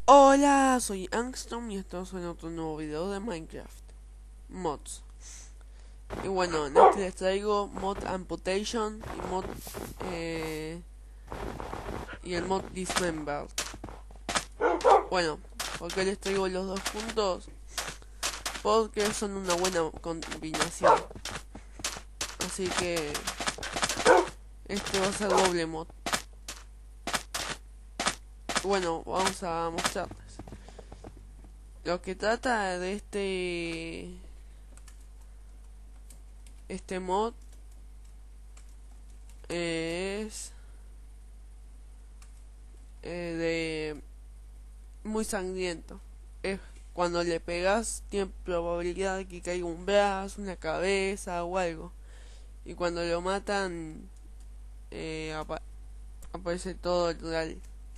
Hola, soy Angstrom y estamos en otro nuevo video de Minecraft Mods. Y bueno, en este les traigo mod Amputation y el mod Dismembered. Bueno, ¿por qué les traigo los dos juntos? Porque son una buena combinación. Así que este va a ser doble mod. Bueno, vamos a mostrarles. Lo que trata de este mod es de muy sangriento. Es cuando le pegas tiene probabilidad de que caiga un brazo, una cabeza o algo. Y cuando lo matan aparece todo el real.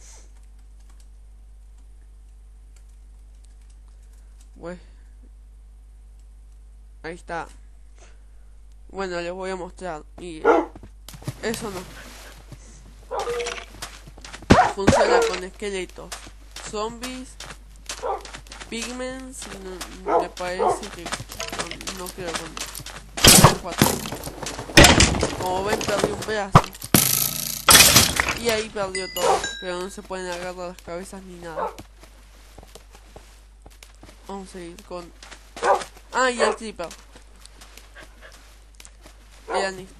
Pues ahí está. Bueno, les voy a mostrar. Y eso no funciona con esqueletos, zombies, pigments. No, me parece que no creo con 4. Como ven, perdí un brazo. Y ahí perdió todo. Pero no se pueden agarrar las cabezas ni nada. Vamos a ir con... Ah, y el creeper. Eran estos.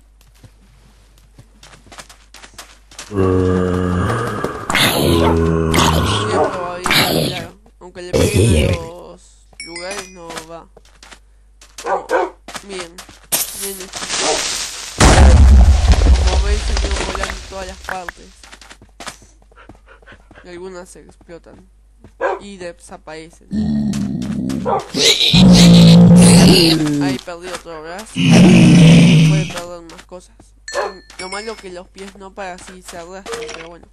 Tiene probabilidad, claro. Aunque le peguen a los lugares, no va. No. Bien. Bien estos. Como veis, se quedan volando en todas las partes. Y algunas se explotan. Y desaparecen. Ahí perdí otro brazo. Puede perder más cosas. Lo malo que los pies no, para así se arrastran, pero bueno.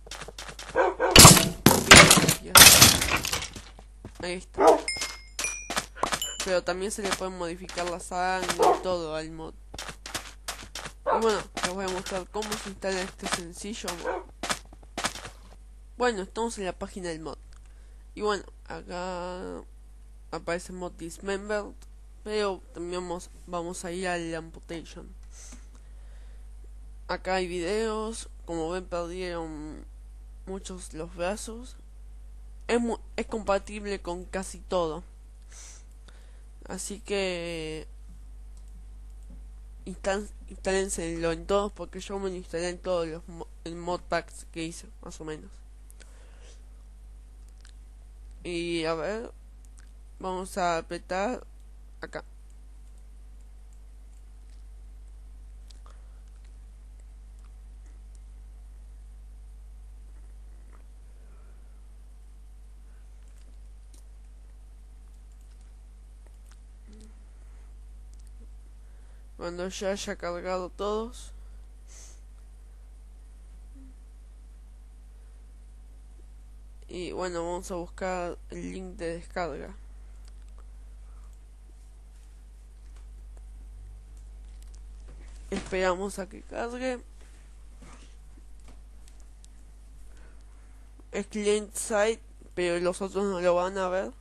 Ahí está. Pero también se le puede modificar la sangre y todo al mod. Y bueno, les voy a mostrar cómo se instala este sencillo mod. Bueno, estamos en la página del mod. Y bueno, acá aparece mod Dismembered, pero también vamos a ir al Amputation. Acá hay videos. Como ven, perdieron muchos los brazos. Es compatible con casi todo. Así que instálenselo en todos, porque yo me lo instalé en todos los mod packs que hice, más o menos. Y a ver, vamos a apretar acá. Cuando ya haya cargado todos, y bueno, vamos a buscar el link de descarga. Esperamos a que cargue. Es client side, pero los otros no lo van a ver.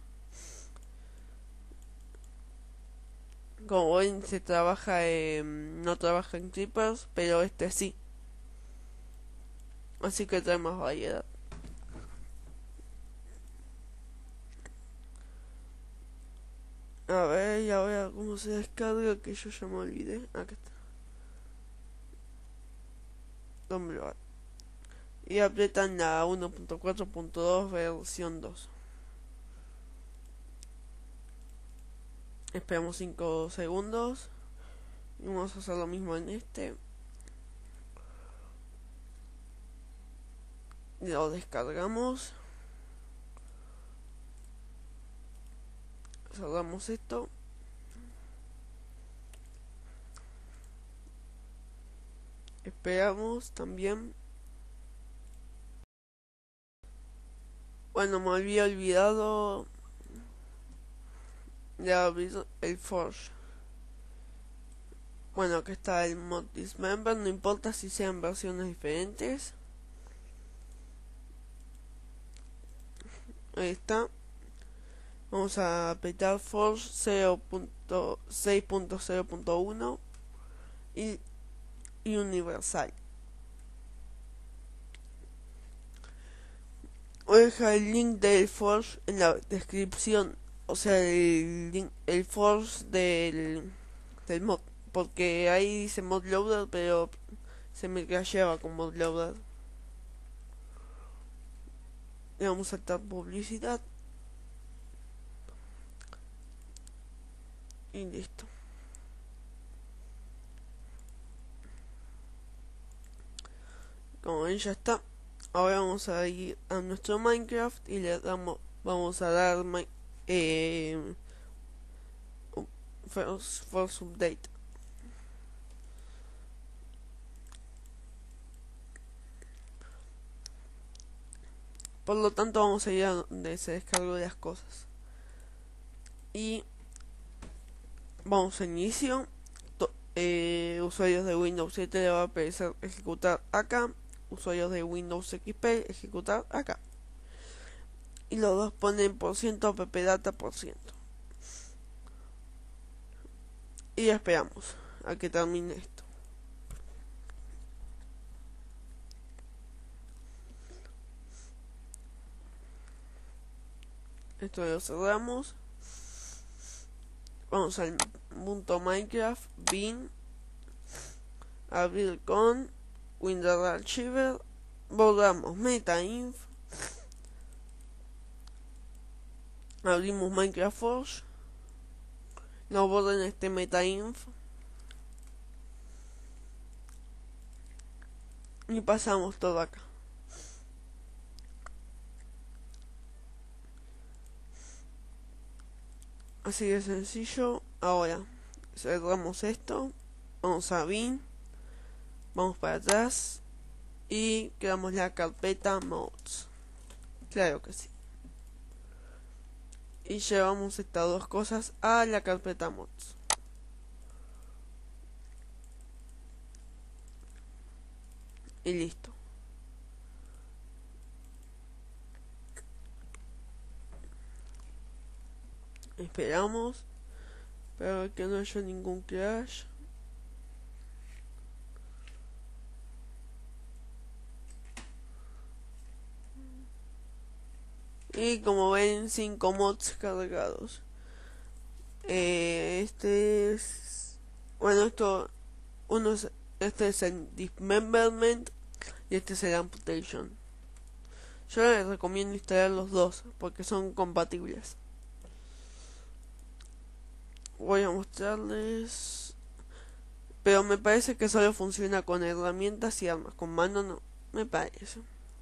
Como ven, se trabaja no trabaja en creepers, pero este sí. Así que trae más variedad. A ver, y ahora cómo se descarga, que yo ya me olvidé. Acá está. Download. Y apretan la 1.4.2 versión 2. Esperamos 5 segundos. Y vamos a hacer lo mismo en este. Lo descargamos. Cerramos esto. Esperamos también. Bueno, me había olvidado de abrir el Forge. Bueno, acá está el mod Dismember. No importa si sean versiones diferentes. Ahí está. Vamos a apretar Force 0.6.0.1 y universal. Voy a dejar el link del Force en la descripción, o sea, el Force del mod, porque ahí dice mod loader, pero se me crasheaba con mod loader. Le vamos a saltar publicidad y listo. Como ven, ya está. Ahora vamos a ir a nuestro Minecraft y le damos, vamos a dar first update. Por lo tanto vamos a ir a donde se descargó las cosas y vamos a inicio. Usuarios de Windows 7 le va a aparecer ejecutar acá, usuarios de Windows XP ejecutar acá, y los dos ponen %ppdata %, y esperamos a que termine esto. Esto lo cerramos. Vamos al punto Minecraft bin, abrir con Windows Archiver, borramos metainf, abrimos Minecraft Forge, no borren este metainf y pasamos todo acá. Así de sencillo. Ahora cerramos esto, vamos a bin, vamos para atrás y creamos la carpeta mods. Claro que sí. Y llevamos estas dos cosas a la carpeta mods. Y listo. Esperamos para que no haya ningún crash. Y como ven, 5 mods cargados. Este es... Bueno, este es el Dismemberment y este es el Amputation. Yo les recomiendo instalar los dos porque son compatibles. Voy a mostrarles, pero me parece que solo funciona con herramientas y armas, con mano no, me parece.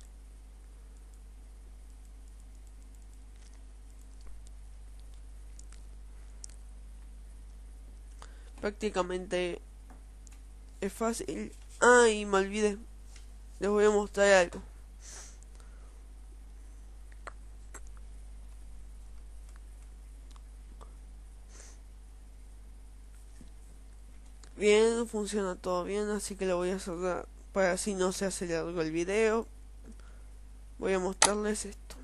Prácticamente es fácil. Y me olvidé, les voy a mostrar algo. Bien, funciona todo bien, así que lo voy a cerrar para así no se hace largo el video. Voy a mostrarles esto.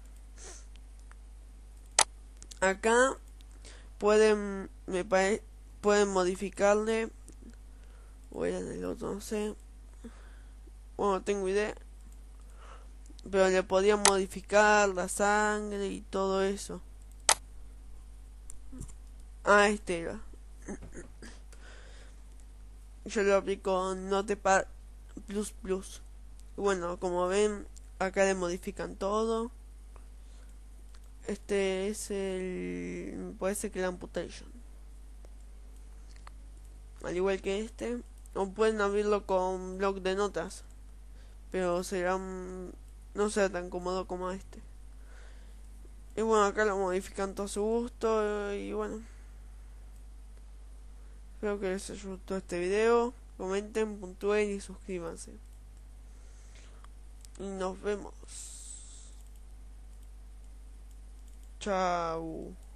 Acá pueden modificarle. Voy en el otro, no sé. Bueno, tengo idea. Pero le podía modificar la sangre y todo eso. Este era. Yo lo aplico con Notepad++. Bueno, como ven, acá le modifican todo. Este es puede ser que el Amputation. Al igual que este. O pueden abrirlo con bloc de notas. Pero no será tan cómodo como este. Y bueno, acá lo modifican todo a su gusto. Y bueno, espero que les haya gustado este video. Comenten, puntúen y suscríbanse. Y nos vemos. Chao.